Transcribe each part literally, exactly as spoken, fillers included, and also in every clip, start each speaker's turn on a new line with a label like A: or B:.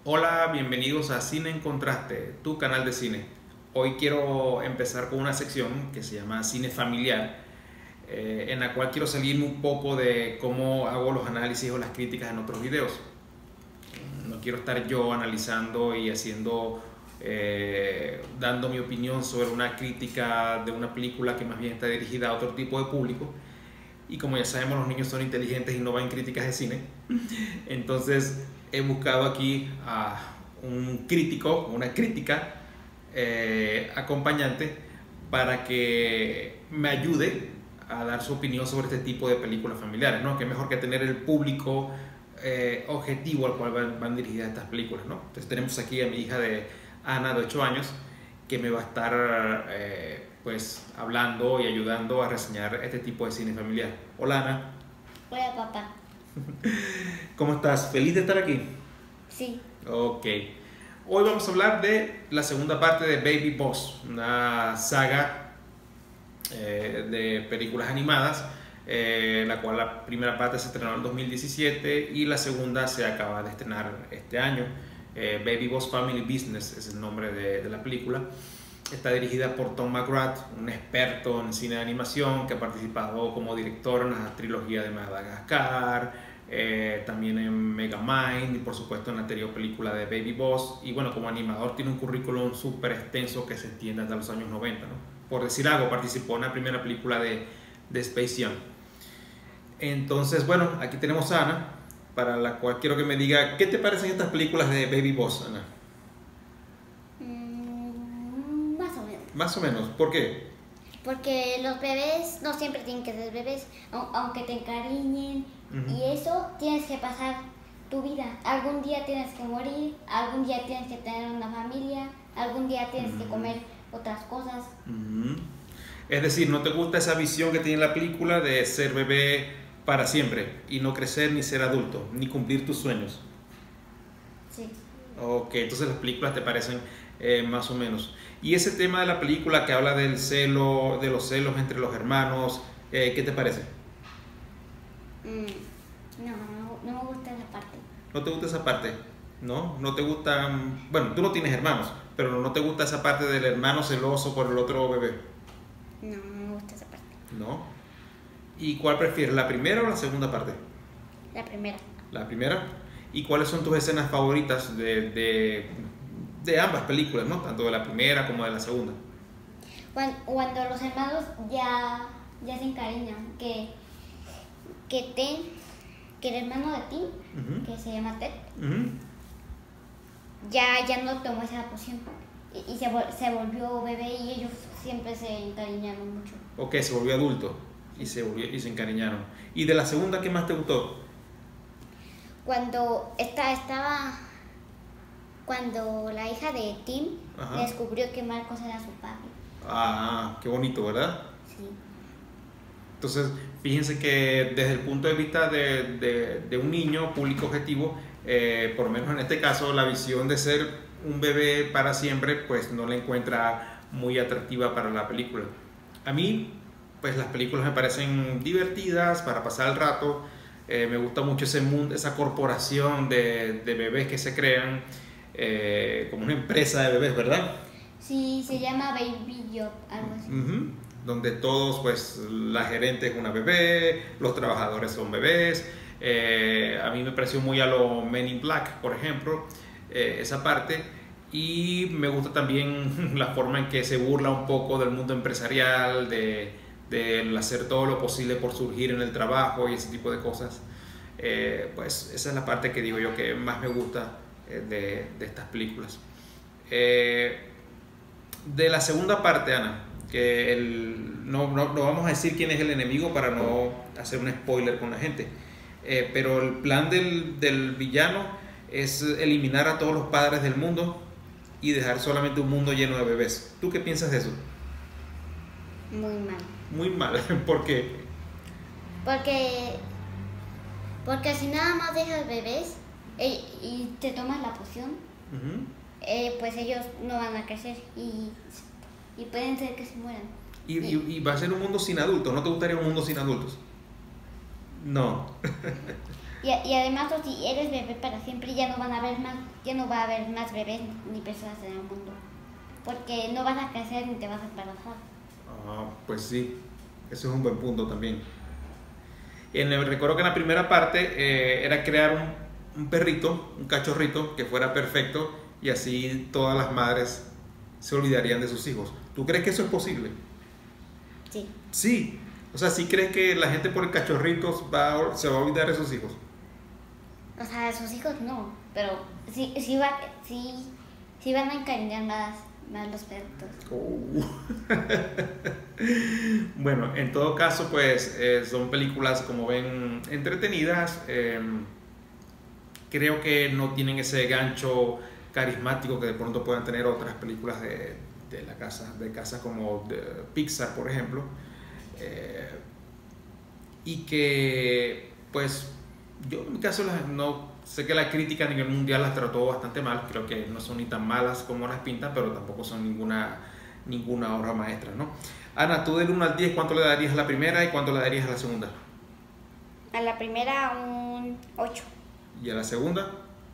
A: Hola, bienvenidos a Cine en Contraste, tu canal de cine. Hoy quiero empezar con una sección que se llama Cine Familiar, eh, en la cual quiero salirme un poco de cómo hago los análisis o las críticas en otros videos. No quiero estar yo analizando y haciendo, eh, dando mi opinión sobre una crítica de una película que más bien está dirigida a otro tipo de público. Y como ya sabemos, los niños son inteligentes y no van en críticas de cine. Entonces he buscado aquí a un crítico, una crítica eh, acompañante para que me ayude a dar su opinión sobre este tipo de películas familiares, ¿no? Que mejor que tener el público eh, objetivo al cual van, van dirigidas estas películas, ¿no? Entonces tenemos aquí a mi hija de Ana, de ocho años, que me va a estar eh, pues hablando y ayudando a reseñar este tipo de cine familiar. Hola Ana.
B: Hola, papá.
A: ¿Cómo estás? ¿Feliz de estar aquí?
B: Sí.
A: Ok. Hoy vamos a hablar de la segunda parte de Baby Boss, una saga eh, de películas animadas, eh, la cual la primera parte se estrenó en dos mil diecisiete y la segunda se acaba de estrenar este año. Eh, Baby Boss Family Business es el nombre de, de la película. Está dirigida por Tom McGrath, un experto en cine de animación que ha participado como director en la trilogía de Madagascar, eh, también en Megamind y por supuesto en la anterior película de Baby Boss. Y bueno, como animador tiene un currículum súper extenso que se extiende hasta los años noventa, ¿no? Por decir algo, participó en la primera película de, de Space Jam. Entonces, bueno, aquí tenemos a Ana, para la cual quiero que me diga qué te parecen estas películas de Baby Boss, Ana.
B: Mm, más o menos.
A: Más o menos, ¿por qué?
B: Porque los bebés no siempre tienen que ser bebés, au- aunque te encariñen.
A: Ujú.
B: Y eso tienes que pasar tu vida. Algún día tienes que morir, algún día tienes que tener una familia, algún día tienes que
A: Ujú.
B: comer otras cosas.
A: Ujú. Es decir, ¿no te gusta esa visión que tiene la película de ser bebé para siempre y no crecer ni ser adulto, ni cumplir tus sueños?
B: Sí.
A: Ok, entonces las películas te parecen eh, más o menos. Y ese tema de la película que habla del celo, de los celos entre los hermanos, eh, ¿qué te parece?
B: Mm, no, no, no me gusta esa parte.
A: ¿No te gusta esa parte? ¿No? ¿No te gusta? Bueno, tú no tienes hermanos, pero ¿no te gusta esa parte del hermano celoso por el otro bebé?
B: No, no me gusta esa parte.
A: ¿No? ¿Y cuál prefieres, la primera o la segunda parte?
B: La primera.
A: La primera. ¿Y cuáles son tus escenas favoritas de, de, de ambas películas, ¿no? Tanto de la primera como de la segunda.
B: Cuando, cuando los hermanos ya, ya se encariñan, que, que Ted, que el hermano de Tim,
A: Ujú,
B: que se llama Ted,
A: ujú.
B: ya, ya no tomó esa poción y, y se, vol- se volvió bebé y ellos siempre se encariñaron mucho.
A: Ok, se volvió adulto y se, volvió, y se encariñaron. ¿Y de la segunda qué más te gustó?
B: Cuando esta, estaba, cuando la hija de Tim
A: Ajá.
B: descubrió que Marcos era su papi.
A: Ah, qué bonito, ¿verdad?
B: Sí.
A: Entonces, fíjense que desde el punto de vista de, de, de un niño, público objetivo, eh, por lo menos en este caso, la visión de ser un bebé para siempre, pues no la encuentra muy atractiva para la película. A mí, pues las películas me parecen divertidas para pasar el rato. Eh, me gusta mucho ese mundo, esa corporación de, de bebés que se crean, eh, como una empresa de bebés, ¿verdad?
B: Sí, se llama Baby Job, algo así.
A: Ujú. Donde todos, pues la gerente es una bebé, los trabajadores son bebés. Eh, a mí me pareció muy a lo Men in Black, por ejemplo, eh, esa parte. Y me gusta también la forma en que se burla un poco del mundo empresarial, de, de hacer todo lo posible por surgir en el trabajo y ese tipo de cosas. Eh, pues esa es la parte que digo yo que más me gusta eh, de, de estas películas. Eh, de la segunda parte, Ana, que el, no, no, no vamos a decir quién es el enemigo para no hacer un spoiler con la gente, eh, pero el plan del, del villano es eliminar a todos los padres del mundo y dejar solamente un mundo lleno de bebés. ¿Tú qué piensas de eso?
B: Muy mal.
A: Muy mal, porque
B: Porque, porque si nada más dejas bebés eh, y te tomas la poción,
A: uh-huh.
B: eh, pues ellos no van a crecer y, y pueden ser que se mueran.
A: y, y, y va a ser un mundo sin adultos. ¿No te gustaría un mundo sin adultos? No.
B: Y, y además, o si eres bebé para siempre, ya no van a haber más, ya no va a haber más bebés ni personas en el mundo. Porque no vas a crecer ni te vas a embarazar.
A: Ah, pues sí, eso es un buen punto también. En el, recuerdo que en la primera parte eh, era crear un, un perrito, un cachorrito que fuera perfecto y así todas las madres se olvidarían de sus hijos. ¿Tú crees que eso es posible?
B: Sí.
A: Sí. O sea, ¿sí crees que la gente por el cachorrito va a- se va a olvidar de sus hijos?
B: O sea, sus hijos no, pero sí, sí, va, sí, sí van a encariñar más, más los perritos.
A: Oh. Bueno, en todo caso, pues eh, son películas, como ven, entretenidas. eh, creo que no tienen ese gancho carismático que de pronto puedan tener otras películas de, de la casa, de casas como de Pixar, por ejemplo. Eh, y que, pues, yo en mi caso las- no sé que la crítica a nivel mundial las trató bastante mal. Creo que no son ni tan malas como las pintan, pero tampoco son ninguna, ninguna obra maestra, ¿no? Ana, tú del uno al diez, ¿cuánto le darías a la primera y cuánto le darías a la segunda?
B: A la primera un ocho,
A: ¿Y a la segunda?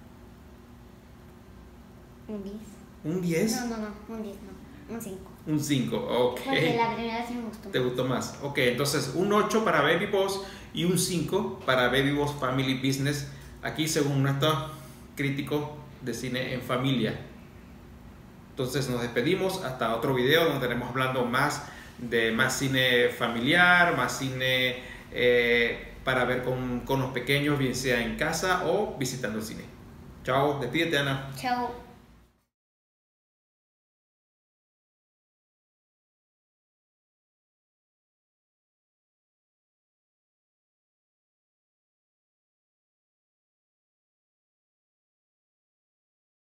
B: un diez.
A: ¿Un diez?
B: No, no, no, un diez no, un cinco.
A: Un cinco, ok.
B: Porque la primera sí me gustó.
A: ¿Te gustó más? Ok, entonces un ocho para Baby Boss y un cinco para Baby Boss Family Business. Aquí según nuestro crítico de cine en familia. Entonces nos despedimos hasta otro video donde estaremos hablando más de más cine familiar, más cine eh, para ver con, con los pequeños, bien sea en casa o visitando el cine. Chao, despídete, Ana.
B: Chao.